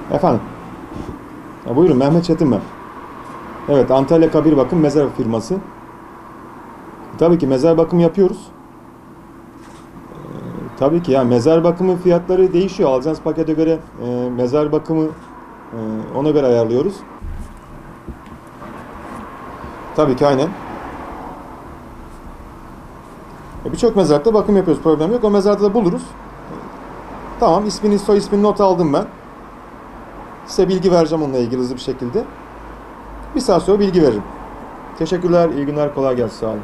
Efendim, buyurun Mehmet Çetin ben. Evet, Antalya Kabir Bakım Mezar Firması. Tabii ki mezar bakımı yapıyoruz. Tabii ki yani mezar bakımı fiyatları değişiyor. Alacağınız pakete göre mezar bakımı ona göre ayarlıyoruz. Tabii ki aynen. Birçok mezarda bakım yapıyoruz, problem yok. O mezarda da buluruz. Tamam, ismini, soy ismini not aldım ben. Size bilgi vereceğim onunla ilgili hızlı bir şekilde. Bir saat sonra bilgi veririm. Teşekkürler, iyi günler, kolay gelsin, sağ olun.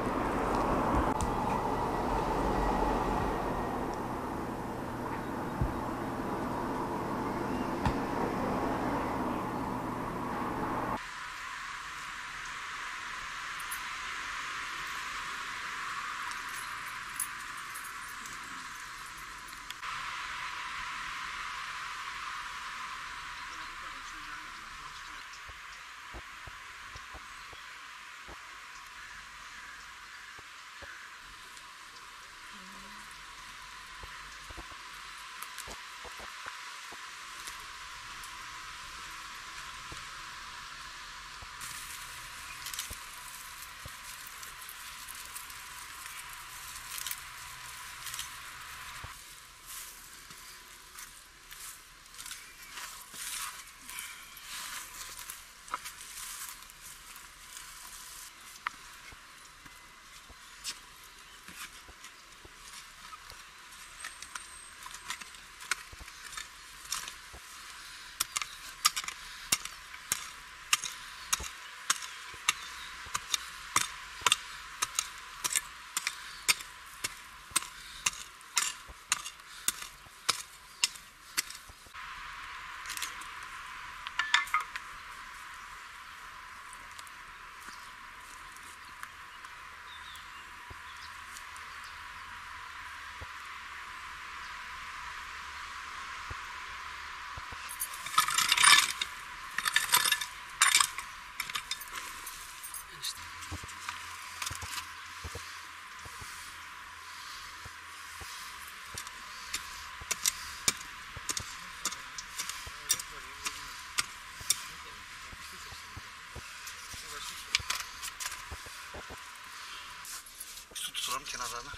Tutalım kenarlarına.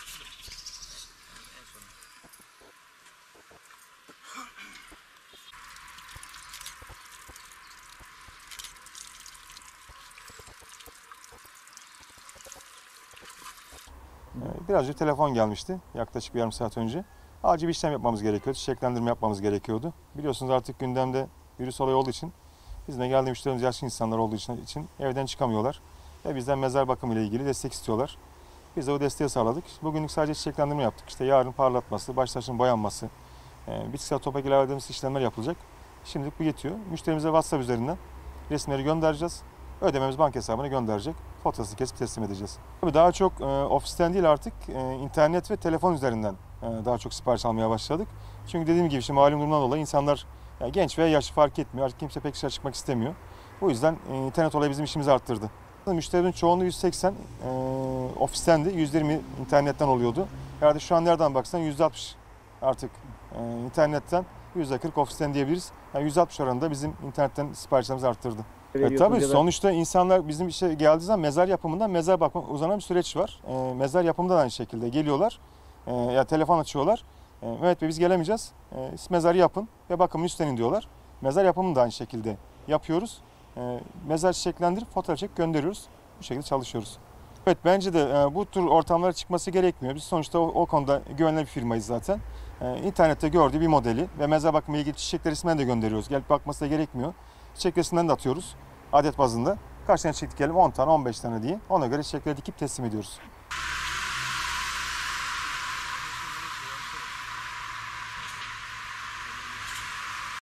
Biraz önce telefon gelmişti, yaklaşık bir yarım saat önce. Acil bir işlem yapmamız gerekiyordu, çiçeklendirme yapmamız gerekiyordu. Biliyorsunuz artık gündemde virüs olayı olduğu için, bizim de geldiğimiz müşterimiz yaşlı insanlar olduğu için evden çıkamıyorlar. Ve bizden mezar bakımı ile ilgili destek istiyorlar. Biz de o desteği sağladık. Bugünlük sadece çiçeklendirme yaptık. İşte yarın parlatması, baş taşın boyanması, bitkisel toprak ilave edilmesi işlemler yapılacak. Şimdilik bu yetiyor. Müşterimize WhatsApp üzerinden resimleri göndereceğiz. Ödememiz banka hesabına gönderecek. Faturasını kesip teslim edeceğiz. Tabii daha çok ofisten değil artık internet ve telefon üzerinden daha çok sipariş almaya başladık. Çünkü dediğim gibi şimdi malum durumdan dolayı insanlar genç veya yaşlı fark etmiyor. Artık kimse pek dışarı çıkmak istemiyor. O yüzden internet olayı bizim işimizi arttırdı. Müşterilerin çoğunluğu 180 ofistendi, 120 internetten oluyordu. Herhalde şu an nereden baksan %60 artık internetten, %40 ofisten diyebiliriz. Yani %60 oranında bizim internetten siparişlerimizi arttırdı. Tabii sonuçta insanlar bizim işe geldiği zaman mezar yapımından mezar bakma uzanan bir süreç var. Mezar yapımında da aynı şekilde geliyorlar. Ya telefon açıyorlar. Mehmet Bey biz gelemeyeceğiz. Siz mezarı yapın ve bakımını üstlenin diyorlar. Mezar yapımını da aynı şekilde yapıyoruz. Mezar çiçeklendirip fotoğraf çekip gönderiyoruz. Bu şekilde çalışıyoruz. Evet bence de bu tür ortamlara çıkması gerekmiyor. Biz sonuçta o konuda güvenilir bir firmayız zaten. İnternette gördüğü bir modeli ve mezar bakımı ilgili çiçek resimlerini de gönderiyoruz. Gelip bakması da gerekmiyor. Çiçek resimlerini de atıyoruz adet bazında. Kaç tane çiçek dikelim? 10 tane, 15 tane diye. Ona göre çiçekleri dikip teslim ediyoruz.